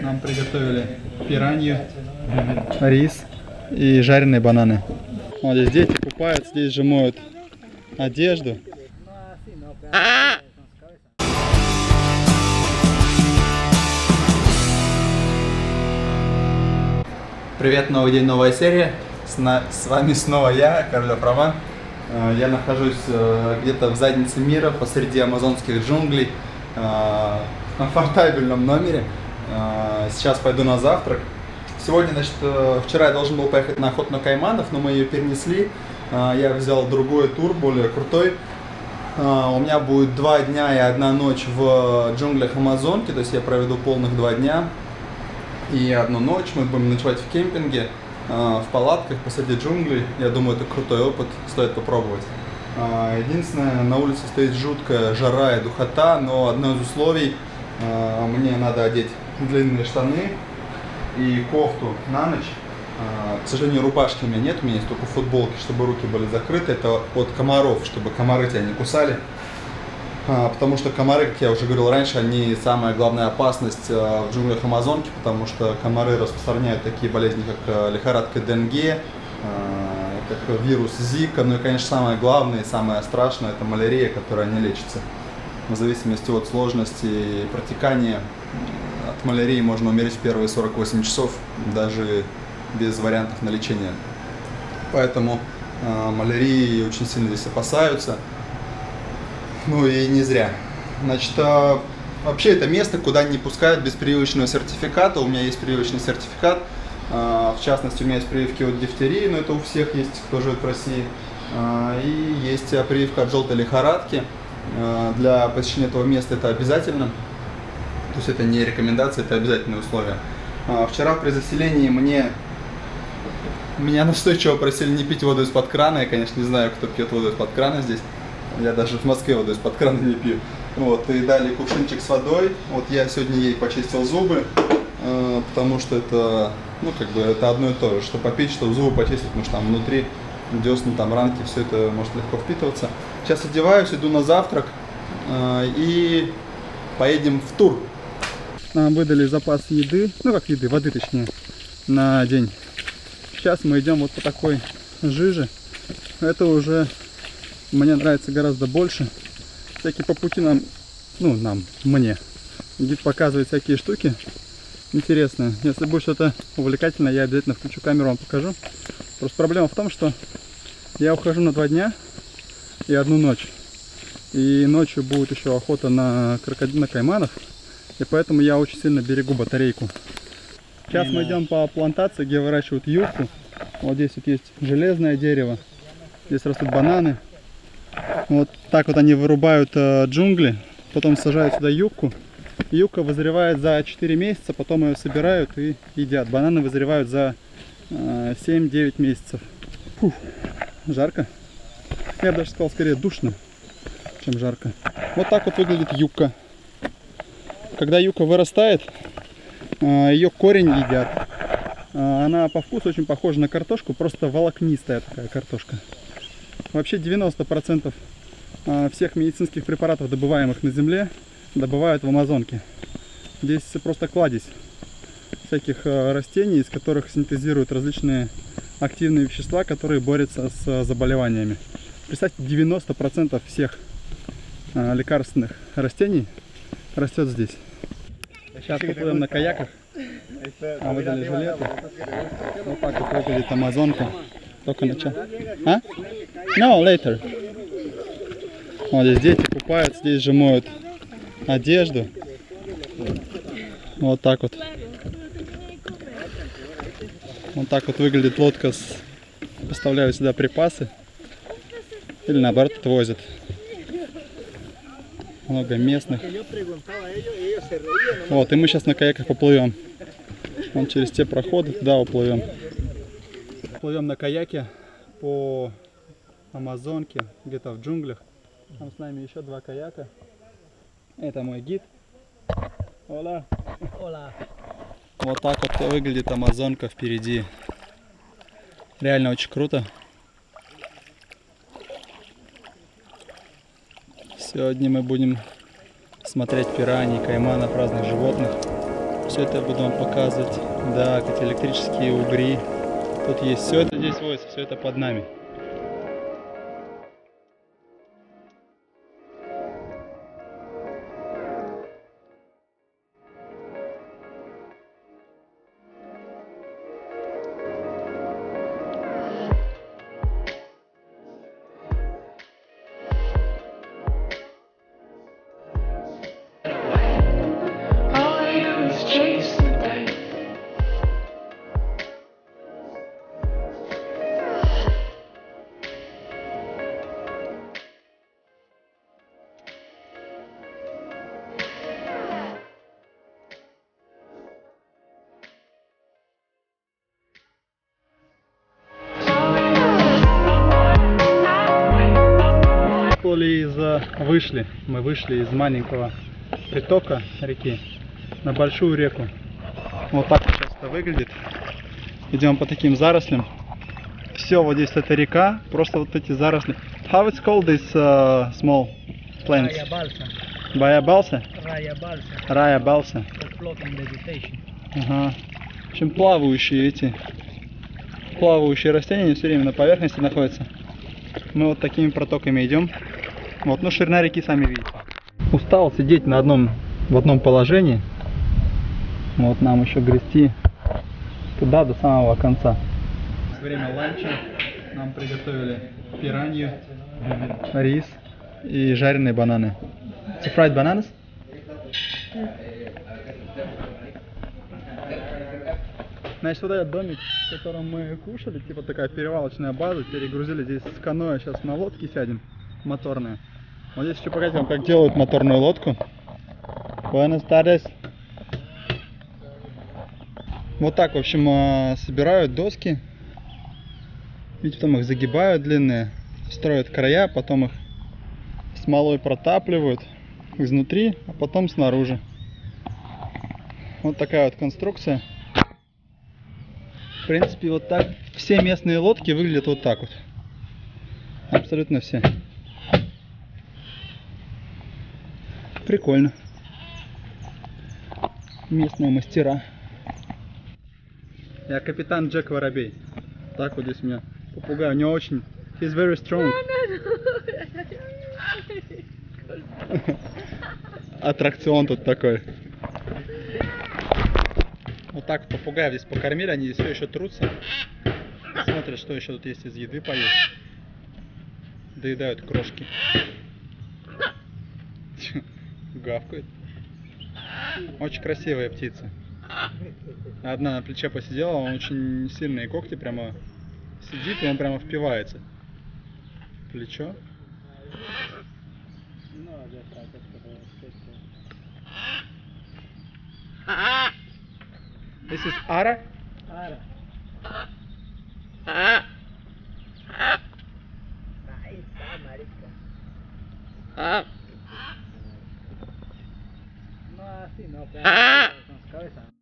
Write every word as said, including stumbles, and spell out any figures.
Нам приготовили пиранью, рис и жареные бананы. Вот здесь дети купаются, здесь же моют одежду. Привет, новый день, новая серия. С, на... С вами снова я, Королев Роман. Я нахожусь где-то в заднице мира, посреди амазонских джунглей, в комфортабельном номере. Сейчас пойду на завтрак. Сегодня, значит, вчера я должен был поехать на охоту на кайманов, но мы ее перенесли. Я взял другой тур, более крутой. У меня будет два дня и одна ночь в джунглях Амазонки, то есть я проведу полных два дня и одну ночь. Мы будем ночевать в кемпинге, в палатках посреди джунглей. Я думаю, это крутой опыт, стоит попробовать. Единственное, на улице стоит жуткая жара и духота, но одно из условий, мне надо одеть длинные штаны и кофту на ночь. К сожалению, рубашки у меня нет, у меня есть только футболки, чтобы руки были закрыты. Это от комаров, чтобы комары тебя не кусали. Потому что комары, как я уже говорил раньше, они самая главная опасность в джунглях Амазонки, потому что комары распространяют такие болезни, как лихорадка Денге, как вирус Зика, ну и, конечно, самое главное и самое страшное – это малярия, которая не лечится. В зависимости от сложности протекания, от малярии можно умереть в первые сорок восемь часов, даже без вариантов на лечение. Поэтому э, малярии очень сильно здесь опасаются. Ну и не зря. Значит, э, вообще это место, куда не пускают без прививочного сертификата. У меня есть прививочный сертификат. Э, в частности, у меня есть прививки от дифтерии, но это у всех есть, кто живет в России. Э, и есть прививка от желтой лихорадки. Э, для посещения этого места это обязательно. То есть это не рекомендация, это обязательное условие. Э, вчера при заселении мне... Меня настойчиво просили не пить воду из-под крана. Я, конечно, не знаю, кто пьет воду из-под крана здесь. Я даже в Москве воду из-под крана не пью. Вот, и дали кувшинчик с водой. Вот я сегодня ей почистил зубы, э, потому что это, ну, как бы, это одно и то же. Что попить, что зубы почистить, потому что там внутри десны, там ранки, все это может легко впитываться. Сейчас одеваюсь, иду на завтрак э, и поедем в тур. Нам выдали запас еды, ну как еды, воды точнее, на день. Сейчас мы идем вот по такой жиже. Это уже мне нравится гораздо больше. Всякие по пути нам, ну нам, мне, гид показывает всякие штуки интересные. Если будет что-то увлекательное, я обязательно включу камеру, вам покажу. Просто проблема в том, что я ухожу на два дня и одну ночь. И ночью будет еще охота на крокодил, на кайманов. И поэтому я очень сильно берегу батарейку. Сейчас мы идем по плантации, где выращивают юкку. Вот здесь вот есть железное дерево. Здесь растут бананы. Вот так вот они вырубают э, джунгли. Потом сажают сюда юкку. Юкка вызревает за четыре месяца, потом ее собирают и едят. Бананы вызревают за э, семь-девять месяцев. Фух, жарко. Я бы даже сказал, скорее душно, чем жарко. Вот так вот выглядит юкка. Когда юкка вырастает, ее корень едят. Она по вкусу очень похожа на картошку, просто волокнистая такая картошка. Вообще девяносто процентов всех медицинских препаратов, добываемых на земле, добывают в Амазонке. Здесь просто кладезь всяких растений, из которых синтезируют различные активные вещества, которые борются с заболеваниями. Представьте, девяносто процентов всех лекарственных растений растет здесь. Сейчас поплывем на каяках. А выдали жилеты. Вот так вот выглядит Амазонка. Только начало. А? No, later. Вот здесь дети купаются, здесь же моют одежду. Вот так вот. Вот так вот выглядит лодка. С... Поставляют сюда припасы. Или наоборот отвозят. Много местных. Вот, и мы сейчас на каяках поплывем. Вон через те проходы туда уплывем. Плывем на каяке по Амазонке, где-то в джунглях. Там с нами еще два каяка. Это мой гид. Ола. Ола. Вот так вот выглядит Амазонка впереди. Реально очень круто. Сегодня мы будем смотреть пираний, кайманов, разных животных. все это буду вам показывать. Да, эти электрические угри. Тут есть все это здесь водится, все это под нами. Из, вышли, мы вышли из маленького притока реки на большую реку. Вот так сейчас это выглядит. Идем по таким зарослям. Все, вот здесь эта река, просто вот эти заросли. How it's called this uh, small plants? Raya balsa. Baya balsa? Raya balsa. Raya balsa. Floating vegetation. Ага. В общем, плавающие эти плавающие растения, они все время на поверхности находятся. Мы вот такими протоками идем. Вот, ну ширина реки сами видите. Устал сидеть на одном, в одном положении. Вот нам еще грести туда до самого конца. Время ланча. Нам приготовили пиранью, рис и жареные бананы. It's fried bananas? Значит, вот этот домик, в котором мы кушали, типа такая перевалочная база, перегрузили здесь с каноэ, сейчас на лодке сядем, моторные. Вот здесь еще показать вам, как делают моторную лодку. Buenas tardes. Вот так, в общем, собирают доски. Видите, потом их загибают длинные, строят края, потом их смолой протапливают изнутри, а потом снаружи. Вот такая вот конструкция. В принципе, вот так все местные лодки выглядят вот так вот. Абсолютно все. Прикольно. Местные мастера. Я капитан Джек Воробей. Так вот здесь у меня попугай. У него очень... He's very strong. Аттракцион тут такой. Вот так попугаев здесь покормили, они здесь все еще трутся. Смотрят, что еще тут есть из еды поесть. Доедают крошки. Гавкают. Очень красивая птица. Одна на плече посидела, он очень сильные когти, прямо сидит, и он прямо впивается в плечо. This is Ara? Ara. Ahí está, marica. No, así no, pero con su cabeza.